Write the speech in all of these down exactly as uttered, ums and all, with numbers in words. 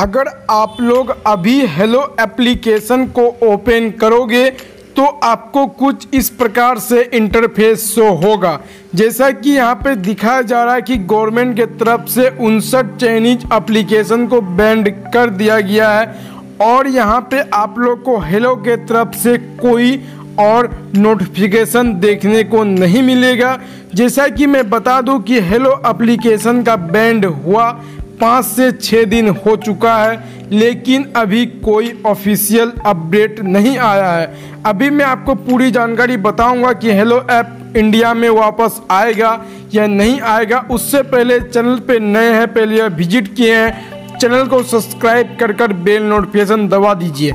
अगर आप लोग अभी हेलो एप्लीकेशन को ओपन करोगे तो आपको कुछ इस प्रकार से इंटरफेस शो होगा। जैसा कि यहाँ पे दिखाया जा रहा है कि गवर्नमेंट के तरफ से उनसठ चाइनीज एप्लीकेशन को बैंड कर दिया गया है और यहाँ पे आप लोग को हेलो के तरफ से कोई और नोटिफिकेशन देखने को नहीं मिलेगा। जैसा कि मैं बता दूं कि हेलो एप्लीकेशन का बैंड हुआ पाँच से छः दिन हो चुका है, लेकिन अभी कोई ऑफिशियल अपडेट नहीं आया है। अभी मैं आपको पूरी जानकारी बताऊंगा कि हेलो ऐप इंडिया में वापस आएगा या नहीं आएगा। उससे पहले चैनल पे नए हैं, पहले या विजिट किए हैं, चैनल को सब्सक्राइब कर कर बेल नोटिफिकेशन दबा दीजिए।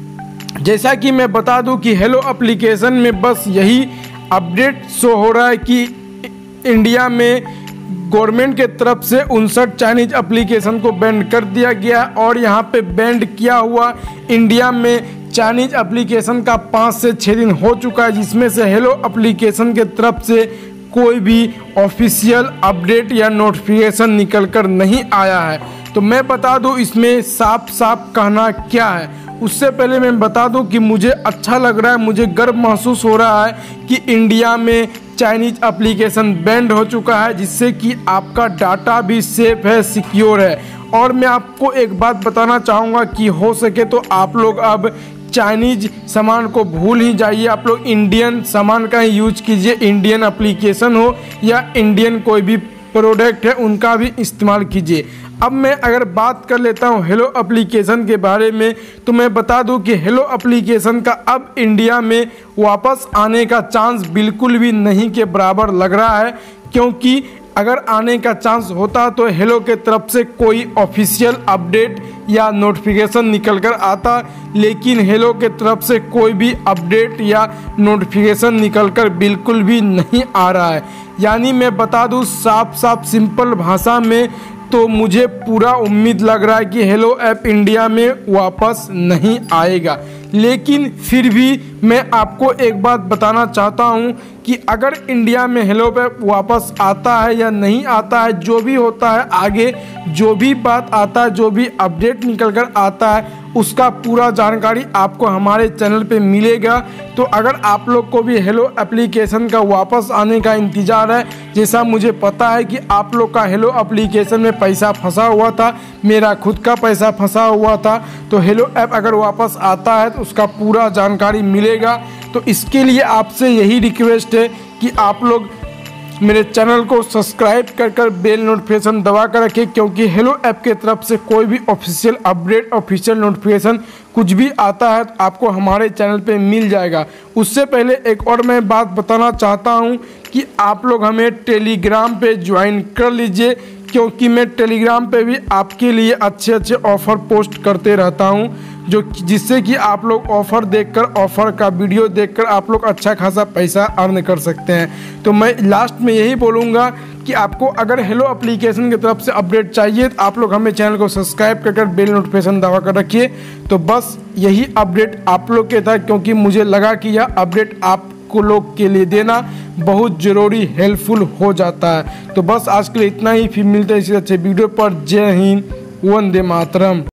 जैसा कि मैं बता दूं कि हेलो एप्लीकेशन में बस यही अपडेट शो हो रहा है कि इंडिया में गवर्नमेंट के तरफ से उनसठ चाइनीज एप्लीकेशन को बैंड कर दिया गया और यहाँ पे बैंड किया हुआ इंडिया में चाइनीज एप्लीकेशन का पाँच से छः दिन हो चुका है, जिसमें से हेलो एप्लीकेशन के तरफ से कोई भी ऑफिशियल अपडेट या नोटिफिकेशन निकल कर नहीं आया है। तो मैं बता दूं इसमें साफ साफ कहना क्या है। उससे पहले मैं बता दूं कि मुझे अच्छा लग रहा है, मुझे गर्व महसूस हो रहा है कि इंडिया में चाइनीज एप्लीकेशन बैंड हो चुका है, जिससे कि आपका डाटा भी सेफ है, सिक्योर है। और मैं आपको एक बात बताना चाहूँगा कि हो सके तो आप लोग अब चाइनीज सामान को भूल ही जाइए, आप लोग इंडियन सामान का ही यूज कीजिए। इंडियन एप्लीकेशन हो या इंडियन कोई भी प्रोडक्ट है उनका भी इस्तेमाल कीजिए। अब मैं अगर बात कर लेता हूं हेलो एप्लीकेशन के बारे में, तो मैं बता दूं कि हेलो एप्लीकेशन का अब इंडिया में वापस आने का चांस बिल्कुल भी नहीं के बराबर लग रहा है, क्योंकि अगर आने का चांस होता तो हेलो के तरफ से कोई ऑफिशियल अपडेट या नोटिफिकेशन निकल कर आता, लेकिन हेलो के तरफ से कोई भी अपडेट या नोटिफिकेशन निकल कर बिल्कुल भी नहीं आ रहा है। यानी मैं बता दूं साफ साफ सिंपल भाषा में, तो मुझे पूरा उम्मीद लग रहा है कि हेलो ऐप इंडिया में वापस नहीं आएगा। लेकिन फिर भी मैं आपको एक बात बताना चाहता हूं कि अगर इंडिया में हेलो ऐप वापस आता है या नहीं आता है, जो भी होता है आगे, जो भी बात आता है, जो भी अपडेट निकल कर आता है, उसका पूरा जानकारी आपको हमारे चैनल पे मिलेगा। तो अगर आप लोग को भी हेलो एप्लीकेशन का वापस आने का इंतज़ार है, जैसा मुझे पता है कि आप लोग का हेलो एप्लीकेशन में पैसा फंसा हुआ था, मेरा खुद का पैसा फंसा हुआ था, तो हेलो ऐप अगर वापस आता है तो उसका पूरा जानकारी मिलेगा। तो इसके लिए आपसे यही रिक्वेस्ट है कि आप लोग मेरे चैनल को सब्सक्राइब कर कर बेल नोटिफिकेशन दबा कर रखें, क्योंकि हेलो ऐप के तरफ से कोई भी ऑफिशियल अपडेट, ऑफिशियल नोटिफिकेशन कुछ भी आता है तो आपको हमारे चैनल पे मिल जाएगा। उससे पहले एक और मैं बात बताना चाहता हूं कि आप लोग हमें टेलीग्राम पे ज्वाइन कर लीजिए, क्योंकि मैं टेलीग्राम पे भी आपके लिए अच्छे अच्छे ऑफ़र पोस्ट करते रहता हूं, जो जिससे कि आप लोग ऑफ़र देखकर, ऑफ़र का वीडियो देखकर आप लोग अच्छा खासा पैसा अर्न कर सकते हैं। तो मैं लास्ट में यही बोलूँगा कि आपको अगर हेलो एप्लीकेशन की तरफ से अपडेट चाहिए तो आप लोग हमें चैनल को सब्सक्राइब कर कर बेल नोटिफिकेशन दबा कर रखिए। तो बस यही अपडेट आप लोग के था, क्योंकि मुझे लगा कि यह अपडेट आपको लोग के लिए देना बहुत ज़रूरी, हेल्पफुल हो जाता है। तो बस आज के लिए इतना ही, फिर मिलते हैं इसी अच्छे वीडियो पर। जय हिंद, वंदे मातरम।